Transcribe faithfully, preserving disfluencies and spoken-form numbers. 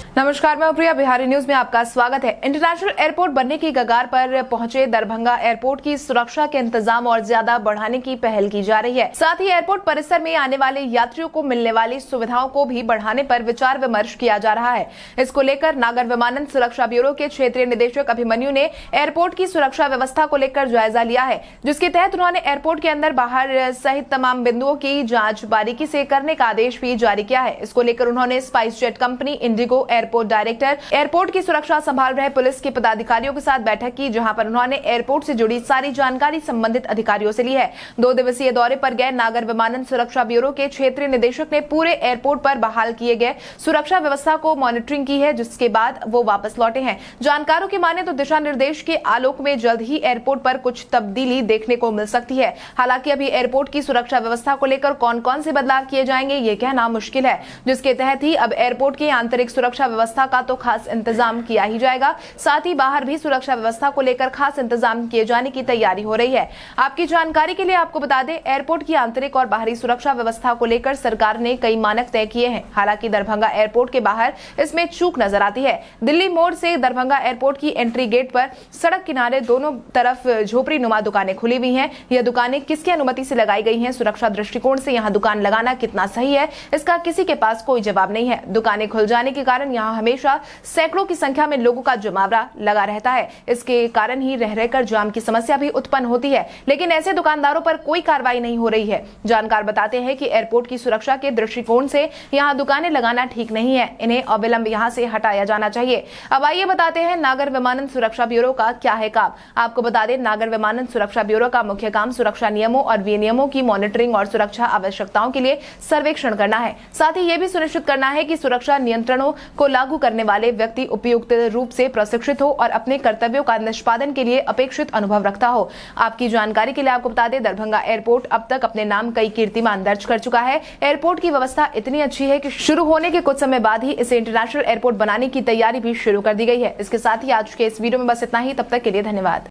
नमस्कार, मैं प्रिया, बिहारी न्यूज में आपका स्वागत है। इंटरनेशनल एयरपोर्ट बनने की कगार पर पहुंचे दरभंगा एयरपोर्ट की सुरक्षा के इंतजाम और ज्यादा बढ़ाने की पहल की जा रही है। साथ ही एयरपोर्ट परिसर में आने वाले यात्रियों को मिलने वाली सुविधाओं को भी बढ़ाने पर विचार विमर्श किया जा रहा है। इसको लेकर नागर विमानन सुरक्षा ब्यूरो के क्षेत्रीय निदेशक अभिमन्यु ने एयरपोर्ट की सुरक्षा व्यवस्था को लेकर जायजा लिया है, जिसके तहत उन्होंने एयरपोर्ट के अंदर बाहर सहित तमाम बिंदुओं की जाँच बारीकी से करने का आदेश भी जारी किया है। इसको लेकर उन्होंने SpiceJet company, IndiGo, airport director, airport की सुरक्षा संभाल रहे पुलिस के पदाधिकारियों के साथ बैठक की, जहां पर उन्होंने एयरपोर्ट से जुड़ी सारी जानकारी संबंधित अधिकारियों से ली है। दो दिवसीय दौरे पर गए नागर विमानन सुरक्षा ब्यूरो के क्षेत्रीय निदेशक ने पूरे एयरपोर्ट पर बहाल किए गए सुरक्षा व्यवस्था को मॉनिटरिंग की है, जिसके बाद वो वापस लौटे हैं। जानकारों की माने तो दिशा निर्देश के आलोक में जल्द ही एयरपोर्ट पर कुछ तब्दीली देखने को मिल सकती है। हालांकि अभी एयरपोर्ट की सुरक्षा व्यवस्था को लेकर कौन कौन से बदलाव किए जाएंगे ये कहना मुश्किल है, जिसके तहत ही अब एयरपोर्ट की आंतरिक सुरक्षा व्यवस्था का तो खास इंतजाम किया ही जाएगा। साथ ही बाहर भी सुरक्षा व्यवस्था को लेकर खास इंतजाम किए जाने की तैयारी हो रही है। आपकी जानकारी के लिए आपको बता दें, एयरपोर्ट की आंतरिक और बाहरी सुरक्षा व्यवस्था को लेकर सरकार ने कई मानक तय किए हैं। हालांकि दरभंगा एयरपोर्ट के बाहर इसमें चूक नजर आती है। दिल्ली मोड़ से दरभंगा एयरपोर्ट की एंट्री गेट पर सड़क किनारे दोनों तरफ झोपड़ी नुमा दुकानें खुली हुई हैं। यह दुकानें किसकी अनुमति से लगाई गई हैं? सुरक्षा दृष्टिकोण से यहाँ दुकान लगाना कितना सही है, इसका किसी के पास कोई जवाब नहीं है। दुकानें खुल जाने के कारण यहाँ हमेशा सैकड़ों की संख्या में लोगों का जमावड़ा लगा रहता है। इसके कारण ही रह रहकर जाम की समस्या भी उत्पन्न होती है, लेकिन ऐसे दुकानदारों पर कोई कार्रवाई नहीं हो रही है। जानकार बताते हैं कि एयरपोर्ट की सुरक्षा के दृष्टिकोण से यहाँ दुकानें लगाना ठीक नहीं है, इन्हें अविलंब यहाँ से हटाया जाना चाहिए। अब आइए बताते हैं नागर विमानन सुरक्षा ब्यूरो का क्या है काम। आपको बता दें, नागर विमानन सुरक्षा ब्यूरो का मुख्य काम सुरक्षा नियमों और विनियमों की मॉनिटरिंग और सुरक्षा आवश्यकताओं के लिए सर्वेक्षण करना है। साथ ही ये भी सुनिश्चित करना है कि सुरक्षा नियंत्रणों को लागू करने वाले व्यक्ति उपयुक्त रूप से प्रशिक्षित हो और अपने कर्तव्यों का निष्पादन के लिए अपेक्षित अनुभव रखता हो। आपकी जानकारी के लिए आपको बता दें, दरभंगा एयरपोर्ट अब तक अपने नाम कई कीर्तिमान दर्ज कर चुका है। एयरपोर्ट की व्यवस्था इतनी अच्छी है कि शुरू होने के कुछ समय बाद ही इसे इंटरनेशनल एयरपोर्ट बनाने की तैयारी भी शुरू कर दी गई है। इसके साथ ही आज के इस वीडियो में बस इतना ही। तब तक के लिए धन्यवाद।